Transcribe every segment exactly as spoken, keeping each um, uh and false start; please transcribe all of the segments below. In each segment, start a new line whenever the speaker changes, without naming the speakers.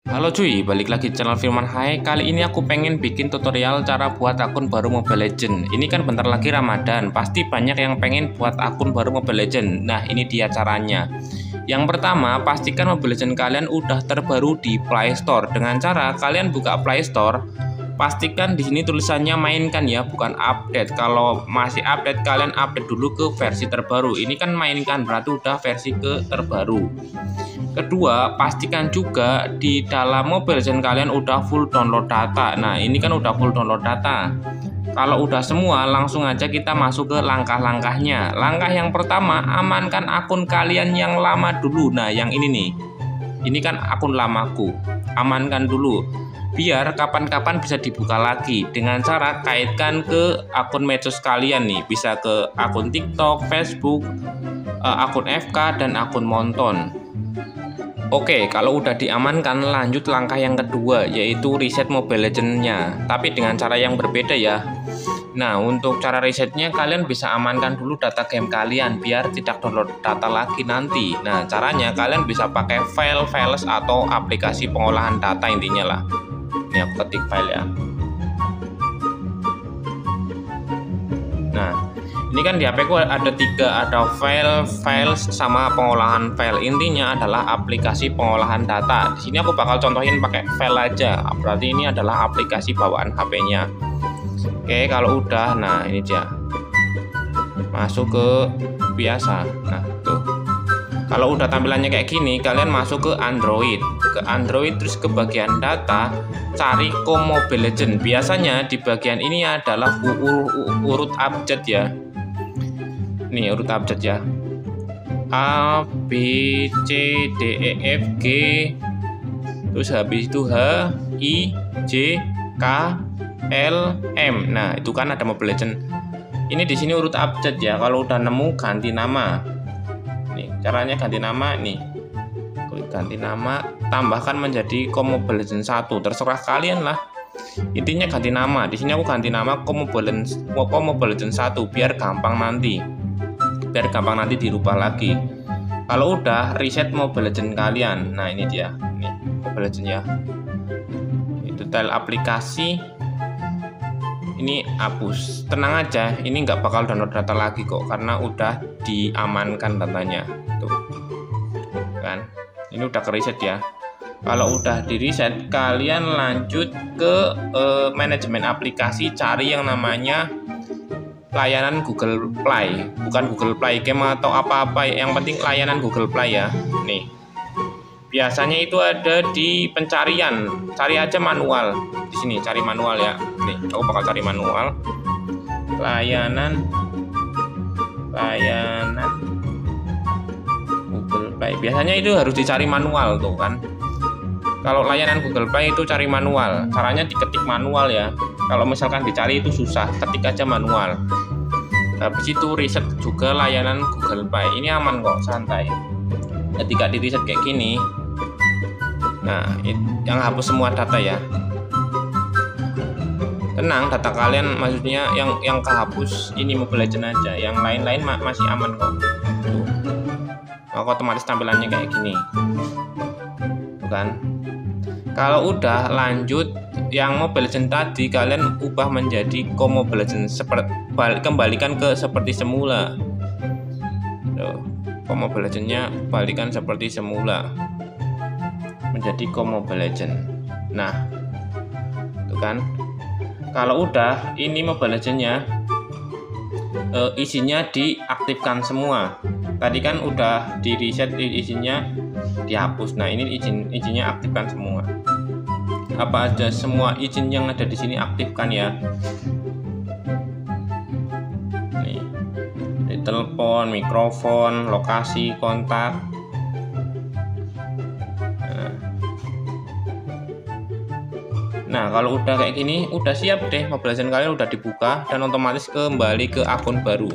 Halo cuy, balik lagi di channel Firman Hai. Kali ini aku pengen bikin tutorial cara buat akun baru Mobile Legends. Ini kan bentar lagi Ramadan, pasti banyak yang pengen buat akun baru Mobile Legends. Nah, ini dia caranya. Yang pertama, pastikan Mobile Legends kalian udah terbaru di Play Store. Dengan cara kalian buka Play Store, pastikan di sini tulisannya mainkan ya, bukan update. Kalau masih update, kalian update dulu ke versi terbaru. Ini kan mainkan, berarti udah versi ke terbaru. Kedua, pastikan juga di dalam Mobile Legends kalian udah full download data. Nah, ini kan udah full download data. Kalau udah semua, langsung aja kita masuk ke langkah-langkahnya. Langkah yang pertama, amankan akun kalian yang lama dulu. Nah, yang ini nih. Ini kan akun lamaku. Amankan dulu. Biar kapan-kapan bisa dibuka lagi. Dengan cara kaitkan ke akun medsos kalian nih. Bisa ke akun TikTok, Facebook, akun F K, dan akun Monton. Oke, kalau udah diamankan, lanjut langkah yang kedua, yaitu reset Mobile Legends-nya. Tapi dengan cara yang berbeda ya. Nah, untuk cara resetnya, kalian bisa amankan dulu data game kalian, biar tidak download data lagi nanti. Nah, caranya kalian bisa pakai file, files, atau aplikasi pengolahan data intinya lah. Ini aku ketik file ya. Nah, ini kan di H P ku ada tiga, ada file, files, sama pengolahan file. Intinya adalah aplikasi pengolahan data. Di sini aku bakal contohin pakai file aja. Berarti ini adalah aplikasi bawaan H P-nya. Oke, kalau udah, nah ini dia. Masuk ke biasa. Nah, tuh. Kalau udah tampilannya kayak gini, kalian masuk ke Android. Ke Android terus ke bagian data, cari kom Mobile Legends. Biasanya di bagian ini adalah ur urut abjad ya. Nih urut abjad ya, A, B, C, D, E, F, G, terus habis itu H, I, J, K, L, M. Nah, itu kan ada Mobile Legends. Ini di sini urut abjad ya. Kalau udah nemu, ganti nama. Nih caranya ganti nama nih. Klik ganti nama, tambahkan menjadi kom Mobile Legends satu. Terserah kalian lah. Intinya ganti nama. Di sini aku ganti nama kom Mobile Legends, kom Mobile Legends satu biar gampang nanti. biar gampang nanti dirubah lagi. Kalau udah reset Mobile Legends kalian, nah ini dia, ini Mobile Legends ya. Itu detail aplikasi ini hapus. Tenang aja, ini nggak bakal download data lagi kok, karena udah diamankan datanya. Tuh kan, ini udah ke reset ya. Kalau udah di reset, kalian lanjut ke eh, manajemen aplikasi, cari yang namanya layanan Google Play, bukan Google Play Game atau apa-apa, yang penting layanan Google Play ya. Nih, biasanya itu ada di pencarian, cari aja manual. Di sini cari manual ya. Nih, aku bakal cari manual. Layanan, layanan Google Play. Biasanya itu harus dicari manual tuh kan. Kalau layanan Google Play itu cari manual, caranya diketik manual ya. Kalau misalkan dicari itu susah, ketik aja manual. Habis itu reset juga layanan Google Play. Ini aman kok, santai. Ketika di reset kayak gini, nah yang hapus semua data ya. Tenang, data kalian maksudnya yang yang kehapus ini Mobile Legends aja, yang lain-lain ma masih aman kok. Tuh. Maka otomatis tampilannya kayak gini. Bukan? Kalau udah lanjut, yang Mobile Legends tadi kalian ubah menjadi kom Mobile Legends, seperti kembalikan ke seperti semula. Tuh, kom Mobile Legends-nya balikan seperti semula menjadi kom Mobile Legends. Nah, tuh kan. Kalau udah, ini Mobile Legends-nya e, isinya diaktifkan semua. Tadi kan udah di reset, isinya dihapus. Nah, ini izin izinnya aktifkan semua. Apa aja semua izin yang ada di sini aktifkan ya. Nih, di telepon, mikrofon, lokasi, kontak. Nah. Nah, kalau udah kayak gini, udah siap deh, Mobile Legends kalian udah dibuka dan otomatis kembali ke akun baru.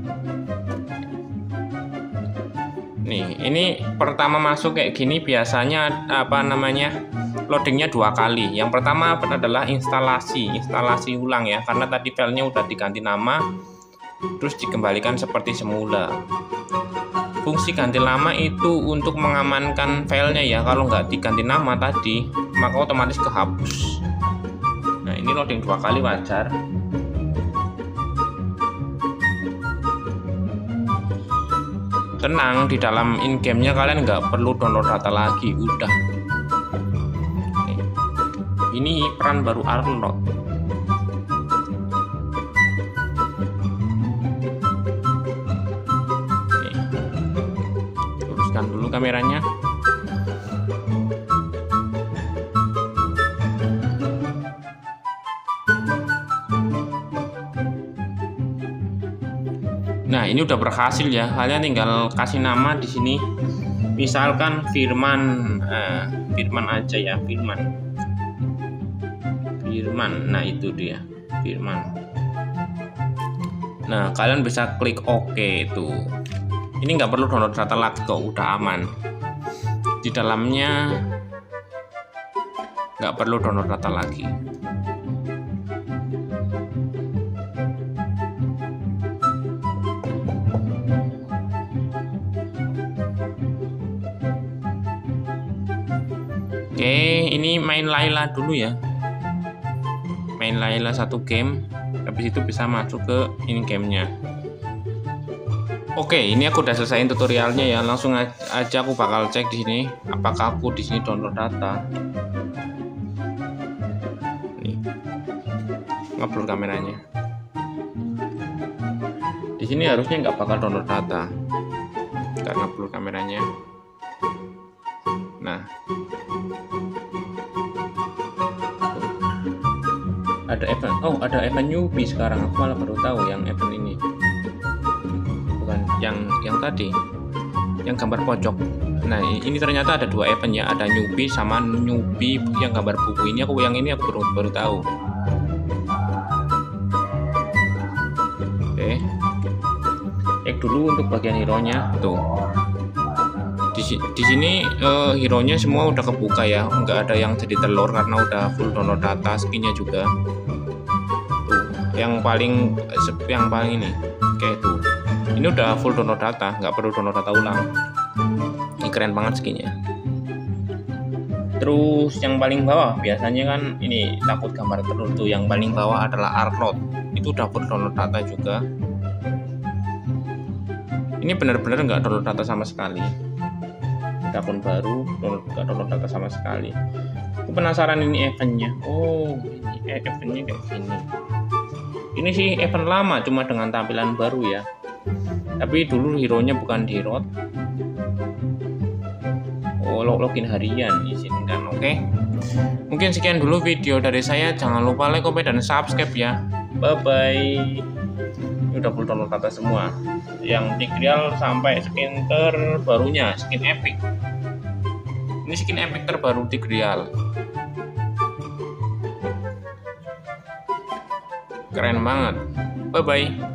Nih, ini pertama masuk kayak gini biasanya apa namanya? Loadingnya dua kali. Yang pertama adalah instalasi, instalasi ulang ya, karena tadi filenya udah diganti nama, terus dikembalikan seperti semula. fungsi ganti nama itu untuk mengamankan filenya ya. Kalau nggak diganti nama tadi, maka otomatis kehapus. Nah, ini loading dua kali wajar. Tenang, di dalam in-game-nya kalian nggak perlu download data lagi, udah. Ini peran baru Arnold. Luruskan dulu kameranya. Nah, ini udah berhasil ya. Kalian tinggal kasih nama di sini. Misalkan Firman, eh, Firman aja ya, Firman. Firman. Nah, itu dia, Firman. Nah, kalian bisa klik OK tuh. Ini nggak perlu download data lagi kok, udah aman. Di dalamnya nggak perlu download data lagi. Oke, ini main Layla dulu ya. Main Layla satu game, habis itu bisa masuk ke ini gamenya. Oke, ini aku udah selesai tutorialnya ya. Langsung aja aku bakal cek di sini apakah aku di sini download data. Nih, ngeblur kameranya. Di sini harusnya nggak bakal download data karena blur kameranya. Nah, ada event, oh ada event newbie sekarang. Aku malah baru tahu yang event ini, bukan yang yang tadi, yang gambar pojok. Nah, ini ternyata ada dua event ya, ada newbie sama newbie yang gambar buku. Ini aku yang ini aku baru baru tahu. Oke, cek dulu untuk bagian hero-nya tuh. Di, di sini uh, hero-nya semua udah kebuka ya, nggak ada yang jadi telur karena udah full download data. Skinnya juga tuh, yang paling yang paling ini kayak tuh, ini udah full download data, nggak perlu download data ulang. Ini keren banget skinnya. Terus yang paling bawah biasanya kan ini takut gambar telur tuh, yang paling bawah adalah Arnold, itu udah full download data juga. Ini benar-benar nggak download data sama sekali. Akun baru, download, gak download data sama sekali. Aku penasaran ini eventnya. Oh, ini eventnya kayak gini. Ini sih event lama, cuma dengan tampilan baru ya. Tapi dulu hero-nya bukan di road. Oh, login harian, izinkan. Oke. Okay. Mungkin sekian dulu video dari saya. Jangan lupa like, comment, dan subscribe ya. Bye bye. Ini udah full download data semua, yang Tigreal sampai skin terbarunya, skin epic. Ini skin epic terbaru Tigreal, keren banget. Bye bye.